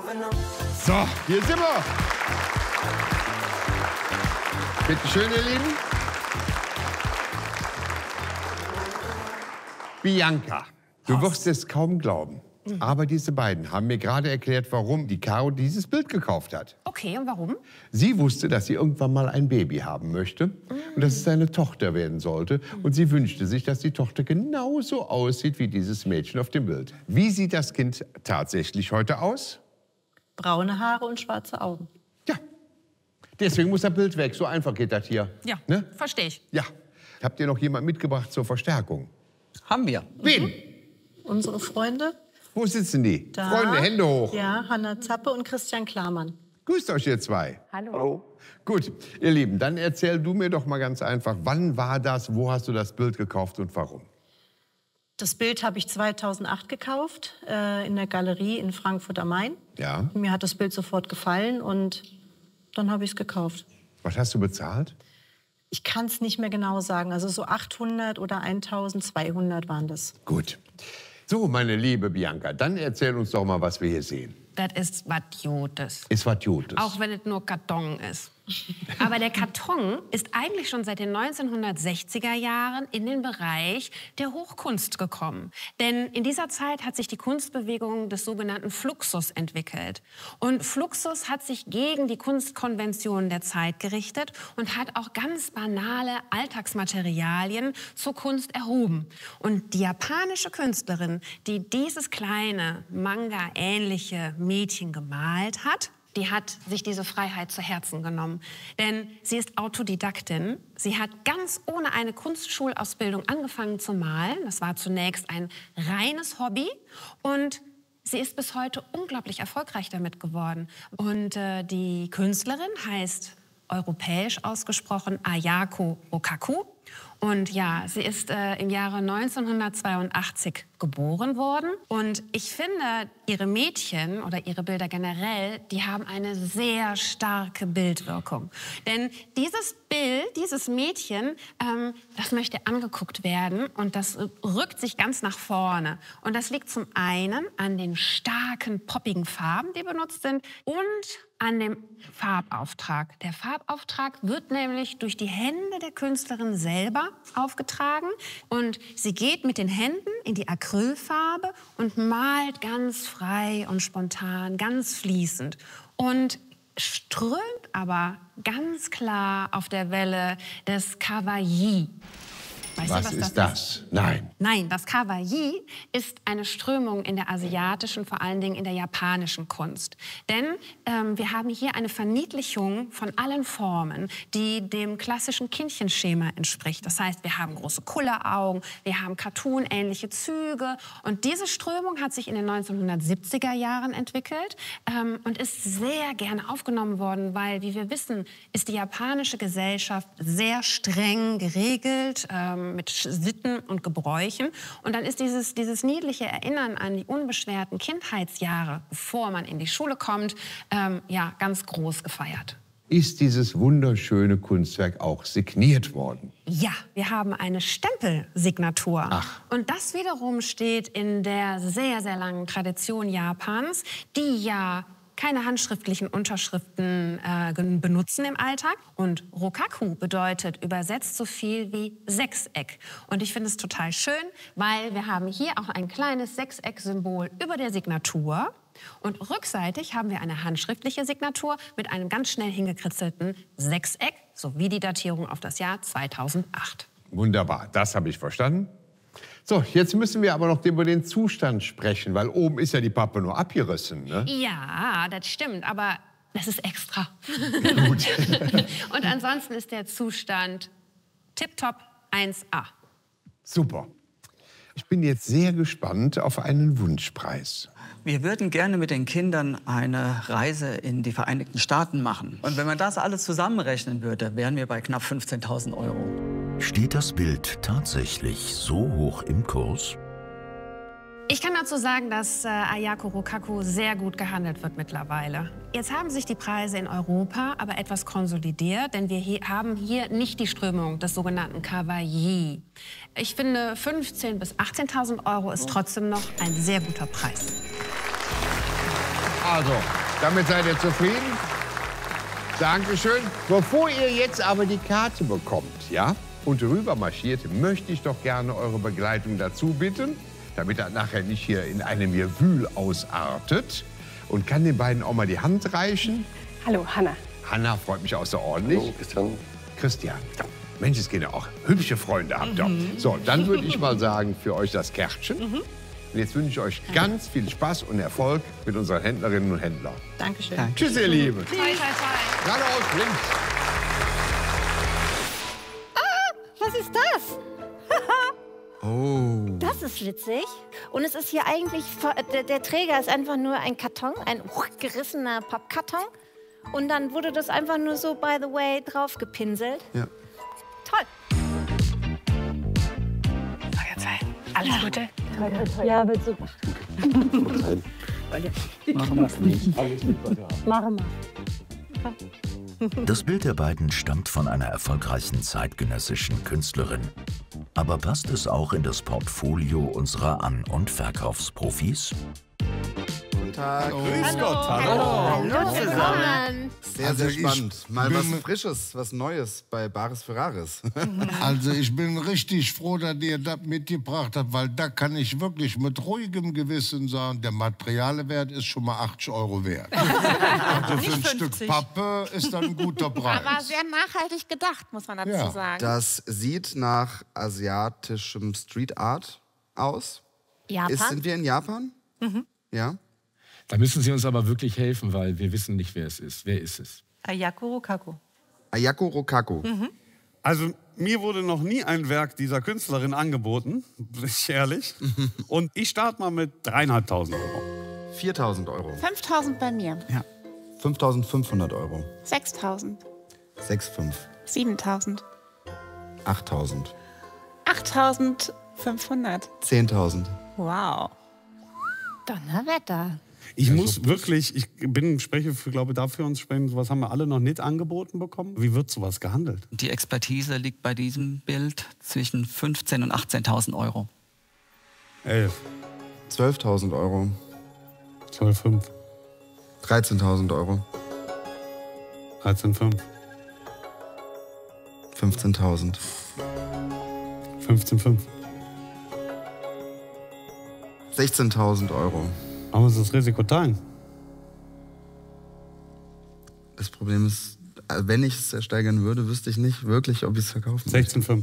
So, hier sind wir. Bitte schön, ihr Lieben. Bianca, du wirst es kaum glauben. Aber diese beiden haben mir gerade erklärt, warum die Caro dieses Bild gekauft hat. Okay, und warum? Sie wusste, dass sie irgendwann mal ein Baby haben möchte und dass es eine Tochter werden sollte. Und sie wünschte sich, dass die Tochter genauso aussieht wie dieses Mädchen auf dem Bild. Wie sieht das Kind tatsächlich heute aus? Braune Haare und schwarze Augen. Ja, deswegen muss das Bild weg. So einfach geht das hier. Ja, ne? Verstehe ich. Ja. Habt ihr noch jemanden mitgebracht zur Verstärkung? Haben wir. Wen? Unsere Freunde? Wo sitzen die? Da. Freunde, Hände hoch. Ja, Hanna Zappe und Christian Klamann. Grüßt euch, ihr zwei. Hallo. Gut, ihr Lieben, dann erzähl du mir doch mal ganz einfach, wann war das, wo hast du das Bild gekauft und warum? Das Bild habe ich 2008 gekauft, in der Galerie in Frankfurt am Main. Ja. Mir hat das Bild sofort gefallen und dann habe ich es gekauft. Was hast du bezahlt? Ich kann es nicht mehr genau sagen, also so 800 oder 1200 waren das. Gut. So, meine liebe Bianca, dann erzähl uns doch mal, was wir hier sehen. Das ist was Gutes. Ist was Gutes. Auch wenn es nur Karton ist. Aber der Karton ist eigentlich schon seit den 1960er Jahren in den Bereich der Hochkunst gekommen. Denn in dieser Zeit hat sich die Kunstbewegung des sogenannten Fluxus entwickelt. Und Fluxus hat sich gegen die Kunstkonventionen der Zeit gerichtet und hat auch ganz banale Alltagsmaterialien zur Kunst erhoben. Und die japanische Künstlerin, die dieses kleine, Manga-ähnliche Mädchen gemalt hat, die hat sich diese Freiheit zu Herzen genommen. Denn sie ist Autodidaktin. Sie hat ganz ohne eine Kunstschulausbildung angefangen zu malen. Das war zunächst ein reines Hobby. Und sie ist bis heute unglaublich erfolgreich damit geworden. Und die Künstlerin heißt europäisch ausgesprochen Ayako Rokaku. Und ja, sie ist im Jahre 1982 geboren worden. Und ich finde, ihre Mädchen oder ihre Bilder generell, die haben eine sehr starke Bildwirkung. Denn dieses Bild, dieses Mädchen, das möchte angeguckt werden und das rückt sich ganz nach vorne. Und das liegt zum einen an den starken, poppigen Farben, die benutzt sind, und an dem Farbauftrag. Der Farbauftrag wird nämlich durch die Hände der Künstlerin selber aufgetragen. Und sie geht mit den Händen in die Acrylfarbe und malt ganz frei und spontan, ganz fließend. Und strömt aber ganz klar auf der Welle des Kawaii. Weißt Was du, ist das? Nein. Nein, das Kawaii ist eine Strömung in der asiatischen, vor allen Dingen in der japanischen Kunst. Denn wir haben hier eine Verniedlichung von allen Formen, die dem klassischen Kindchenschema entspricht. Das heißt, wir haben große Kulleraugen, wir haben Cartoon-ähnliche Züge. Und diese Strömung hat sich in den 1970er Jahren entwickelt und ist sehr gerne aufgenommen worden, weil, wie wir wissen, ist die japanische Gesellschaft sehr streng geregelt, mit Sitten und Gebräuchen. Und dann ist dieses niedliche Erinnern an die unbeschwerten Kindheitsjahre, bevor man in die Schule kommt, ja, ganz groß gefeiert. Ist dieses wunderschöne Kunstwerk auch signiert worden? Ja, wir haben eine Stempelsignatur. Ach. Und das wiederum steht in der sehr, sehr langen Tradition Japans, die ja keine handschriftlichen Unterschriften benutzen im Alltag. Und Rokaku bedeutet übersetzt so viel wie Sechseck. Und ich finde es total schön, weil wir haben hier auch ein kleines Sechseck-Symbol über der Signatur. Und rückseitig haben wir eine handschriftliche Signatur mit einem ganz schnell hingekritzelten Sechseck sowie die Datierung auf das Jahr 2008. Wunderbar, das habe ich verstanden. So, jetzt müssen wir aber noch über den Zustand sprechen, weil oben ist ja die Pappe nur abgerissen, ne? Ja, das stimmt, aber das ist extra. Gut. Und ansonsten ist der Zustand tipptopp 1A. Super. Ich bin jetzt sehr gespannt auf einen Wunschpreis. Wir würden gerne mit den Kindern eine Reise in die Vereinigten Staaten machen. Und wenn man das alles zusammenrechnen würde, wären wir bei knapp 15.000 Euro. Steht das Bild tatsächlich so hoch im Kurs? Ich kann dazu sagen, dass Ayako Rokaku sehr gut gehandelt wird mittlerweile. Jetzt haben sich die Preise in Europa aber etwas konsolidiert, denn wir haben hier nicht die Strömung des sogenannten Kawaii. Ich finde, 15.000 bis 18.000 Euro ist trotzdem noch ein sehr guter Preis. Also, Damit seid ihr zufrieden? Dankeschön. Bevor ihr jetzt aber die Karte bekommt, ja, und rüber marschiert, möchte ich doch gerne eure Begleitung dazu bitten, damit das nachher nicht hier in einem Gewühl ausartet. Und kann den beiden auch mal die Hand reichen. Hallo, Hanna. Hanna freut mich außerordentlich. Hallo, Christian. Christian. Mensch, es gehen ja auch hübsche Freunde habt ihr. So, dann würde ich mal sagen, für euch das Kärtchen. Und jetzt wünsche ich euch ganz viel Spaß und Erfolg mit unseren Händlerinnen und Händlern. Dankeschön. Tschüss, ihr Lieben. Toi, toi, toi. Geradeaus, links. Was ist das? Oh. Das ist witzig. Und es ist hier eigentlich, der Träger ist einfach nur ein Karton, ein gerissener Pappkarton. Und dann wurde das einfach nur so, by the way, drauf gepinselt. Ja. Toll. So, jetzt alles Gute. Ja, wird super. Machen wir. Das Bild der beiden stammt von einer erfolgreichen zeitgenössischen Künstlerin. Aber passt es auch in das Portfolio unserer An- und Verkaufsprofis? Guten Tag. Grüß Gott, Hallo zusammen. Sehr, sehr spannend. Mal was Frisches, was Neues bei Bares Ferraris. Also ich bin richtig froh, dass ihr das mitgebracht habt, weil da kann ich wirklich mit ruhigem Gewissen sagen, der Materialwert ist schon mal 80 € wert. Also für ein Stück Pappe ist dann ein guter Preis. Aber sehr nachhaltig gedacht, muss man dazu sagen. Das sieht nach asiatischem Street Art aus. Japan? Sind wir in Japan? Ja. Da müssen Sie uns aber wirklich helfen, weil wir wissen nicht, wer es ist. Wer ist es? Ayako Rokaku. Ayako Rokaku. Also mir wurde noch nie ein Werk dieser Künstlerin angeboten, bin ich ehrlich. Und ich starte mal mit 3.500 €. 4.000 €. 5.000 bei mir. Ja. 5.500 €. 6.000. 6,5. 7.000. 8.000. 8.500. 10.000. Wow. Donnerwetter. Ich muss wirklich, spreche für, glaube dafür uns sprechen, sowas haben wir alle noch nicht angeboten bekommen. Wie wird sowas gehandelt? Die Expertise liegt bei diesem Bild zwischen 15.000 und 18.000 €. 11. 12.000 €. 12,5. 13.000 €. 13,5. 15.000. 15,5. 16.000 €. Aber uns das Risiko teilen. Das Problem ist, wenn ich es ersteigern würde, wüsste ich nicht wirklich, ob ich es verkaufen möchte. 16,5.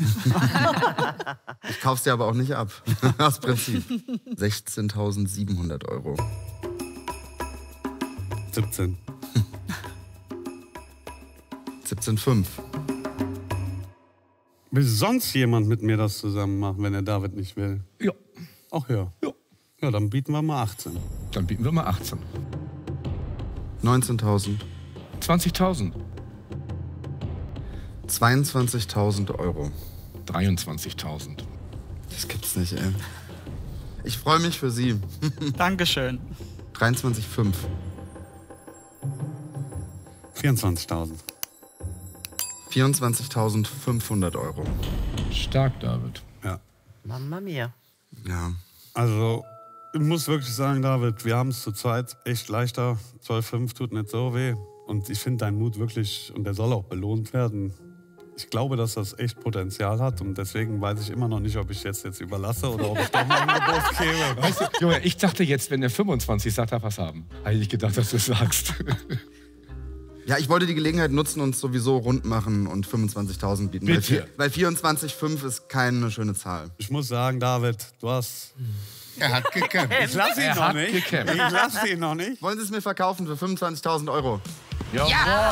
Ich kaufe es dir aber auch nicht ab. Aus Prinzip. 16.700 €. 17. 17,5. Will sonst jemand mit mir das zusammen machen, wenn der David nicht will? Ja. Ach ja. Ja, dann bieten wir mal 18. Dann bieten wir mal 18. 19.000. 20.000. 22.000 €. 23.000. Das gibt's nicht, ey. Ich freue mich für Sie. Dankeschön. 23,5. 24.000. 24.500 €. Stark, David. Ja. Mamma mia. Ja. Also, ich muss wirklich sagen, David, wir haben es zurzeit echt leichter. 12,5 tut nicht so weh. Und ich finde deinen Mut wirklich, und der soll auch belohnt werden. Ich glaube, dass das echt Potenzial hat. Und deswegen weiß ich immer noch nicht, ob ich jetzt überlasse oder ob ich doch mal ein Angebot gebe. Weißt du, Junge, ich dachte jetzt, wenn der 25 sagt, darf er was haben. Habe ich nicht gedacht, dass du es sagst. Ja, ich wollte die Gelegenheit nutzen und sowieso rund machen und 25.000 bieten. Bitte. Weil 24,5 ist keine schöne Zahl. Ich muss sagen, David, du hast... Er hat gekämpft. Ich lasse ihn noch nicht. Ich lasse ihn noch nicht. Wollen Sie es mir verkaufen für 25.000 €? Jawohl.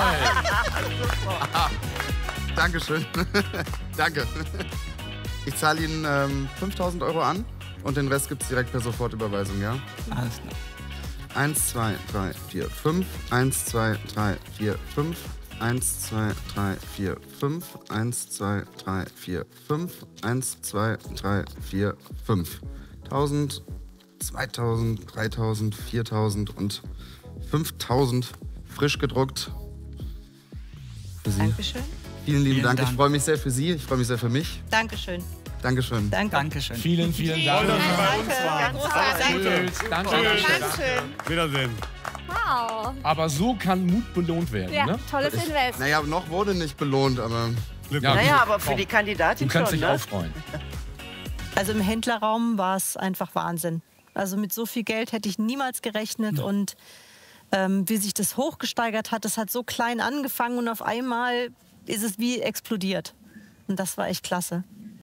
Dankeschön. Danke. Ich zahle Ihnen 5.000 € an und den Rest gibt es direkt per Sofortüberweisung, ja? Alles klar. 1, 2, 3, 4, 5. 1, 2, 3, 4, 5. 1, 2, 3, 4, 5. 1, 2, 3, 4, 5. 1, 2, 3, 4, 5. 1.000, 2.000, 3.000, 4.000 und 5.000 frisch gedruckt. Für Sie. Dankeschön. Vielen lieben Dank. Dank. Ich freue mich sehr für Sie. Ich freue mich sehr für mich. Dankeschön. Dankeschön. Danke. Dankeschön. Vielen, vielen Dank. Dass du bei uns warst. Danke. Tschüss. Danke. Dankeschön. Wiedersehen. Wow. Wow. Aber so kann Mut belohnt werden. Ja, Ne? tolles Invest. Naja, noch wurde nicht belohnt, aber... Ja, naja, aber für die Kandidatin du kannst schon, dich ne? auch freuen. Also im Händlerraum war es einfach Wahnsinn. Also mit so viel Geld hätte ich niemals gerechnet. Und wie sich das hochgesteigert hat, das hat so klein angefangen und auf einmal ist es wie explodiert. Und das war echt klasse.